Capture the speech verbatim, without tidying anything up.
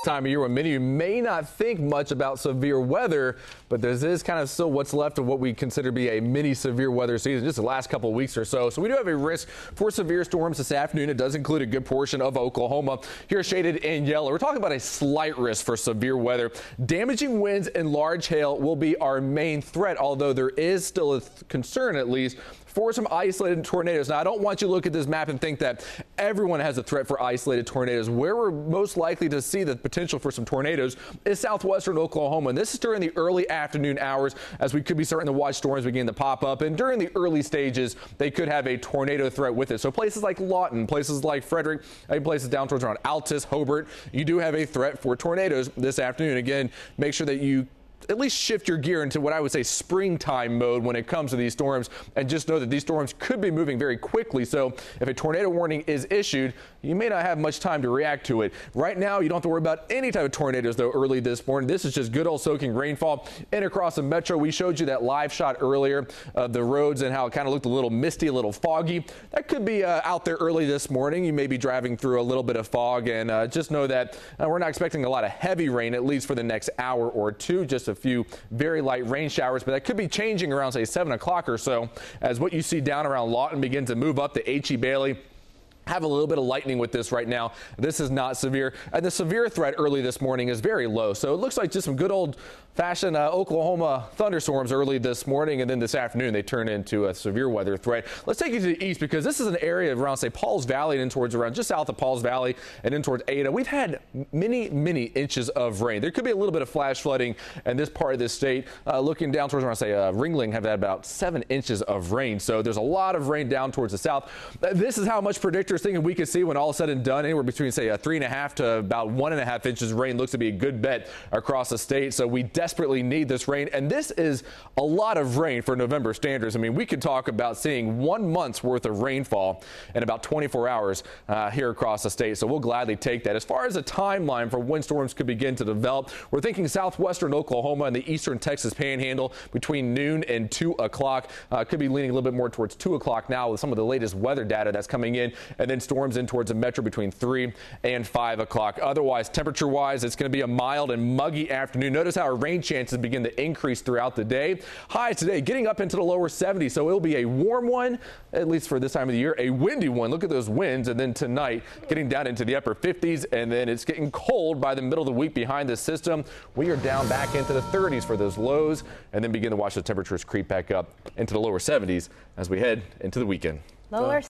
time of year when many of you may not think much about severe weather, but this is kind of still what's left of what we consider to be a mini severe weather season, just the last couple of weeks or so. So we do have a risk for severe storms this afternoon. It does include a good portion of Oklahoma here shaded in yellow. We're talking about a slight risk for severe weather. Damaging winds and large hail will be our main threat, although there is still a concern, at least, for some isolated tornadoes. Now, I don't want you to look at this map and think that everyone has a threat for isolated tornadoes. Where we're most likely to see the potential for some tornadoes is southwestern Oklahoma. And this is during the early afternoon hours, as we could be starting to watch storms begin to pop up. And during the early stages, they could have a tornado threat with it. So places like Lawton, places like Frederick, and places down towards around Altus, Hobart, you do have a threat for tornadoes this afternoon. Again, make sure that you at least shift your gear into what I would say springtime mode when it comes to these storms, and just know that these storms could be moving very quickly. So if a tornado warning is issued, you may not have much time to react to it. Right now, you don't have to worry about any type of tornadoes, though, early this morning. This is just good old soaking rainfall in across the metro. We showed you that live shot earlier of the roads and how it kind of looked a little misty, a little foggy. That could be uh, out there early this morning. You may be driving through a little bit of fog, and uh, just know that uh, we're not expecting a lot of heavy rain, at least for the next hour or two. Just a few very light rain showers, but that could be changing around, say, seven o'clock or so, as what you see down around Lawton begins to move up to H E Bailey. Have a little bit of lightning with this right now. This is not severe, and the severe threat early this morning is very low. So it looks like just some good old-fashioned uh, Oklahoma thunderstorms early this morning, and then this afternoon they turn into a severe weather threat. Let's take you to the east, because this is an area around, say, Pauls Valley and in towards around just south of Pauls Valley and in towards Ada. We've had many, many inches of rain. There could be a little bit of flash flooding in this part of the state. Uh, looking down towards around, say, uh, Ringling have had about seven inches of rain. So there's a lot of rain down towards the south. Uh, this is how much predictors thinking we could see when all is said and done. Anywhere between, say, a three and a half to about one and a half inches of rain looks to be a good bet across the state. So we desperately need this rain, and this is a lot of rain for November standards. I mean, we could talk about seeing one month's worth of rainfall in about twenty-four hours uh, here across the state. So we'll gladly take that. As far as a timeline for when storms could begin to develop, we're thinking southwestern Oklahoma and the eastern Texas Panhandle between noon and two o'clock. Uh, could be leaning a little bit more towards two o'clock now with some of the latest weather data that's coming in, and then storms in towards the metro between three and five o'clock. Otherwise, temperature wise, it's going to be a mild and muggy afternoon. Notice how our rain chances begin to increase throughout the day. Highs today getting up into the lower seventies, so it'll be a warm one, at least for this time of the year, a windy one. Look at those winds. And then tonight getting down into the upper fifties, and then it's getting cold by the middle of the week behind this system. We are down back into the thirties for those lows, and then begin to watch the temperatures creep back up into the lower seventies as we head into the weekend. Lower